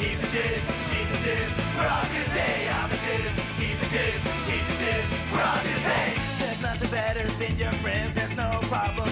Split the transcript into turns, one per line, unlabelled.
He's a dude, she's a dude, we're all to say I'm a dude. He's a dude, she's a dude, we're all to say. There's nothing better than your friends, there's no problem